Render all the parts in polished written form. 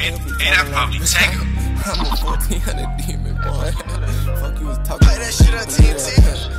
that probably tank. I'm a 1400 demon, boy. Fuck you was talking Play that shit on TNT.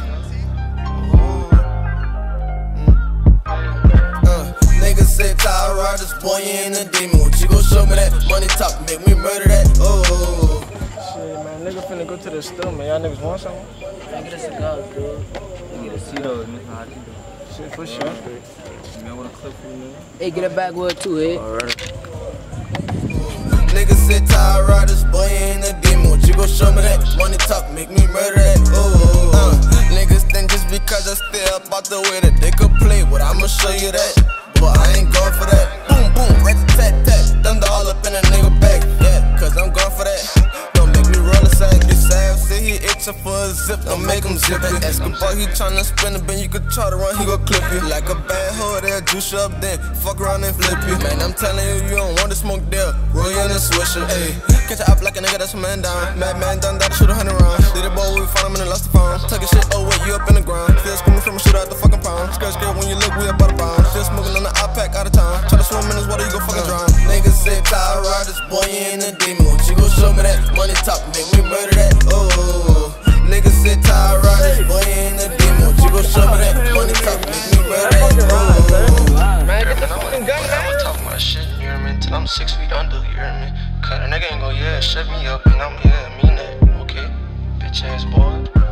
Niggas say Tyler Rogers, boy, you ain't a demon. What you gon' show me that? Money talk, make me murder that. Oh. Shit, man, nigga finna go to the store, man. Y'all niggas want something? I get a cigar, dude. You get a Cito, nigga. Shit, for sure. Man, what a clip for you, Hey, get a backwood too, eh? Alright. Niggas say Tyler Rogers, boy, you ain't a demon. What you gon' show me that? Money talk, make me murder that. Oh. Niggas think just because I stay up out the way that they could play, but I'ma show you that. But I ain't going for that. Boom, boom, rat-tat-tat. Thunder all up in a nigga back. Yeah, cause I'm going for that. Don't make me roll a sack. This ass say he itching for a zip. Don't make him zip it. Escobar, he tryna spin a bin. You could try to run, he gon' clip you. Like a bad hoe, they'll juice you up then. Fuck around and flip you. Man, I'm telling you, you don't want to smoke there. Roll you in a swisher. Ayy, catch a up like a nigga, that's a man down. Mad man done that, shoot 100 rounds. Did it boy, we found him and lost the phone. Tucking shit, oh wait, you up in the ground. Still screaming from a shooter out the fucking pound. Skirt, skirt, when you look, we about a pound. Still smoking on the iPack out of town. Try to swim in this water, you gon' fucking drown. Niggas say Tyler Rogers, boy, you ain't a demon. What you gon' show me that? Money talk, make me murder that. Oh, niggas say Tyler Rogers, boy, you ain't a demon. What you gon' show me that? Money talk, make me murder that. Oh, Man, get the fucking gun, man. I'ma talk my shit, you hear me? Till I'm 6 feet under, you hear me? Cause a nigga ain't gon', yeah, shut me up, and I'm, yeah, mean that, okay? Bitch ass boy.